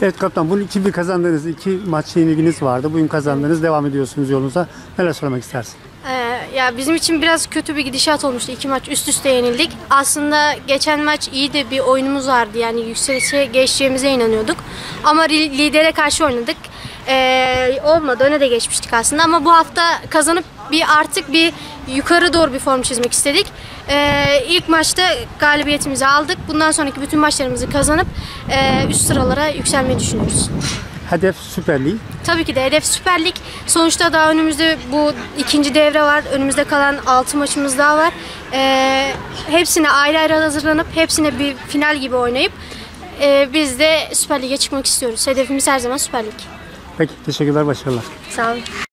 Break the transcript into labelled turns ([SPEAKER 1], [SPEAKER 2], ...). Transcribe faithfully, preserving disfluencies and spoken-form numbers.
[SPEAKER 1] Evet kaptan, bunun iki bir kazandığınız, iki maç yenilginiz vardı. Bugün kazandınız, devam ediyorsunuz yolunuza. Neler söylemek istersin?
[SPEAKER 2] Ee, ya bizim için biraz kötü bir gidişat olmuştu. İki maç üst üste yenildik. Aslında geçen maç iyi de bir oyunumuz vardı. Yani yükselişe geçeceğimize inanıyorduk. Ama lidere karşı oynadık. Ee, olmadı. Öne de geçmiştik aslında. Ama bu hafta kazanıp bir artık bir yukarı doğru bir form çizmek istedik. Ee, ilk maçta galibiyetimizi aldık. Bundan sonraki bütün maçlarımızı kazanıp e, üst sıralara yükselmeyi düşünüyoruz.
[SPEAKER 1] Hedef Süper Lig.
[SPEAKER 2] Tabii ki de hedef Süper Lig. Sonuçta daha önümüzde bu ikinci devre var. Önümüzde kalan altı maçımız daha var. Ee, hepsine ayrı ayrı hazırlanıp hepsine bir final gibi oynayıp e, biz de Süper Lig'e çıkmak istiyoruz. Hedefimiz her zaman Süper Lig.
[SPEAKER 1] Peki, teşekkürler, başarılar.
[SPEAKER 2] Sağ olun.